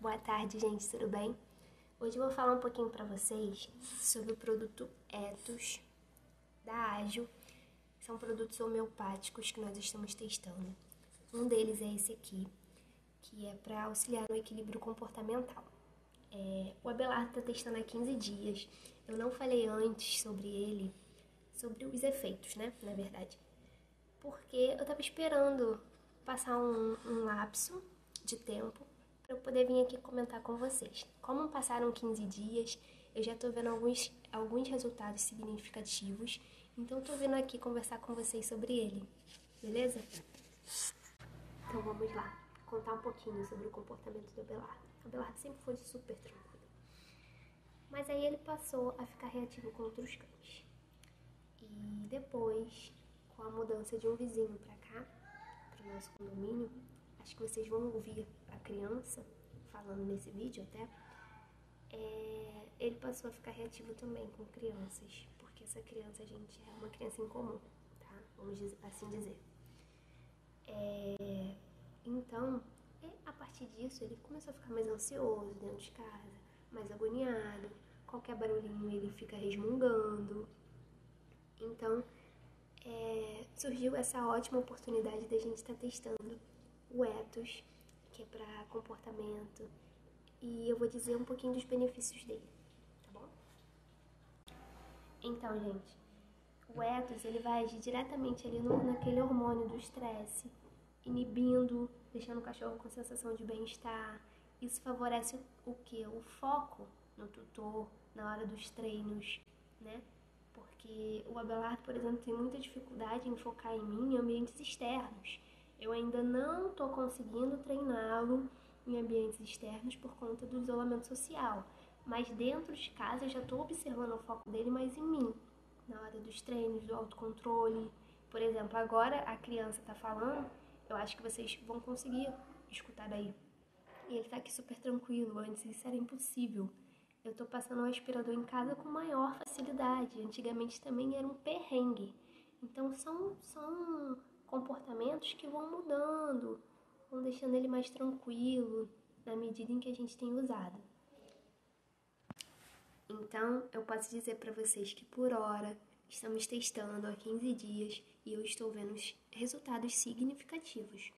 Boa tarde, gente, tudo bem? Hoje eu vou falar um pouquinho para vocês sobre o produto Ethos da Ágil. São produtos homeopáticos que nós estamos testando. Um deles é esse aqui, que é para auxiliar no equilíbrio comportamental. O Abelardo está testando há 15 dias. Eu não falei antes sobre ele, sobre os efeitos, né, na verdade. Porque eu estava esperando passar um lapso de tempo para eu poder vir aqui comentar com vocês. Como passaram 15 dias, eu já estou vendo alguns resultados significativos, então estou vindo aqui conversar com vocês sobre ele, beleza? Então vamos lá, contar um pouquinho sobre o comportamento do Abelardo. O Abelardo sempre foi super tranquilo, mas aí ele passou a ficar reativo com outros cães. E depois, com a mudança de um vizinho para cá, para o nosso condomínio, acho que vocês vão ouvir a criança falando nesse vídeo até, ele passou a ficar reativo também com crianças, porque essa criança, gente, é uma criança incomum, tá? Vamos assim dizer. Então, a partir disso, ele começou a ficar mais ansioso dentro de casa, mais agoniado, qualquer barulhinho ele fica resmungando. Então, surgiu essa ótima oportunidade da gente estar testando o Ethos, que é para comportamento, e eu vou dizer um pouquinho dos benefícios dele, tá bom? Então, gente, o Ethos ele vai agir diretamente ali naquele hormônio do estresse, inibindo, deixando o cachorro com sensação de bem-estar. Isso favorece o quê? O foco no tutor, na hora dos treinos, né? Porque o Abelardo, por exemplo, tem muita dificuldade em focar em mim em ambientes externos. Eu ainda não estou conseguindo treiná-lo em ambientes externos por conta do isolamento social. Mas dentro de casa eu já estou observando o foco dele mais em mim, na hora dos treinos, do autocontrole. Por exemplo, agora a criança está falando, eu acho que vocês vão conseguir escutar daí. E ele está aqui super tranquilo, antes isso era impossível. Eu tô passando o aspirador em casa com maior facilidade. Antigamente também era um perrengue. Então são comportamentos que vão mudando, vão deixando ele mais tranquilo na medida em que a gente tem usado. Então eu posso dizer para vocês que por hora estamos testando há 15 dias e eu estou vendo resultados significativos.